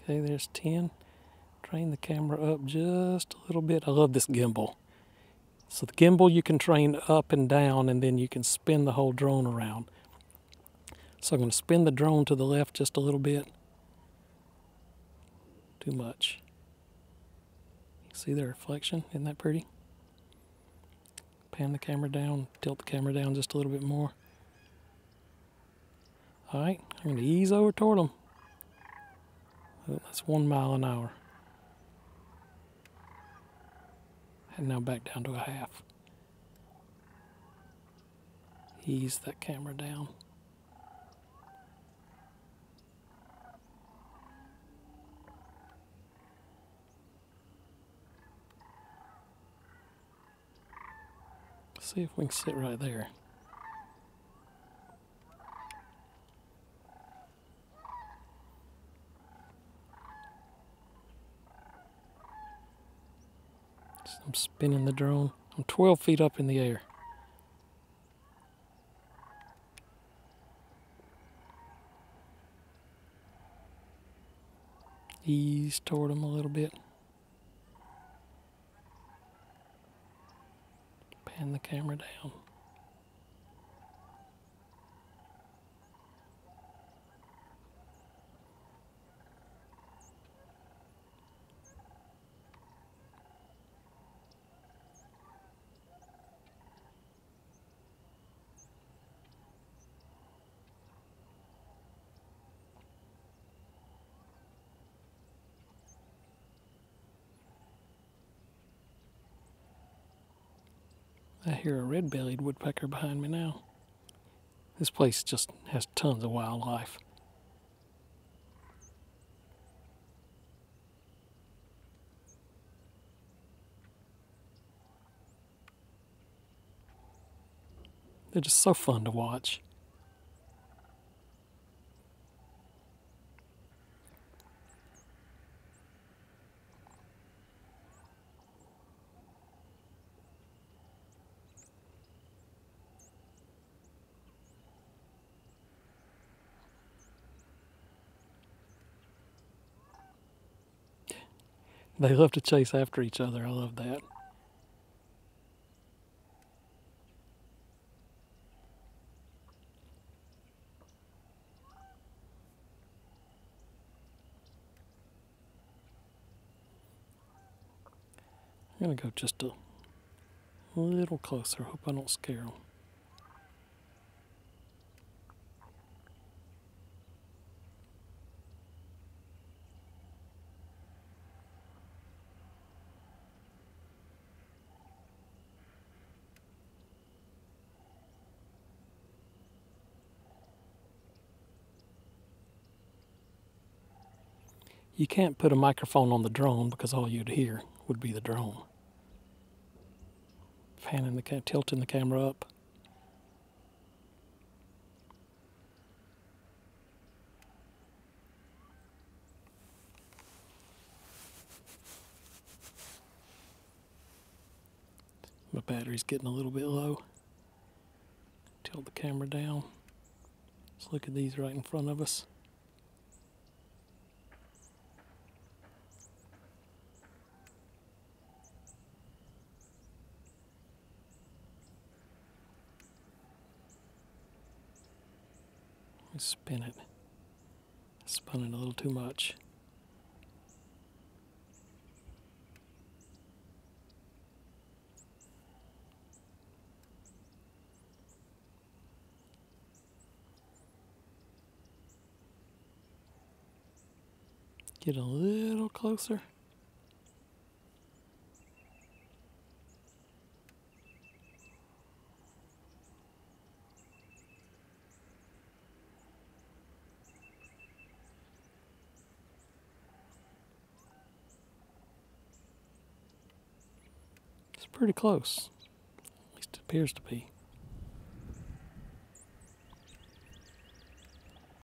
Okay, there's 10. Train the camera up just a little bit. I love this gimbal. So the gimbal you can train up and down, and then you can spin the whole drone around. So I'm going to spin the drone to the left just a little bit. Too much. See the reflection? Isn't that pretty? Pan the camera down, tilt the camera down just a little bit more. Alright, I'm going to ease over toward them. Oh, that's 1 mile an hour. And now back down to a half. Ease that camera down. See if we can sit right there. So I'm spinning the drone. I'm 12 feet up in the air. Ease toward them a little bit. Pan the camera down. I hear a red-bellied woodpecker behind me now. This place just has tons of wildlife. They're just so fun to watch. They love to chase after each other. I love that. I'm going to go just a little closer. Hope I don't scare them. You can't put a microphone on the drone because all you'd hear would be the drone. Fanning the tilting the camera up. My battery's getting a little bit low. Tilt the camera down. Let's look at these right in front of us. Spin it. Spun it a little too much. Get a little closer. It's pretty close. At least it appears to be.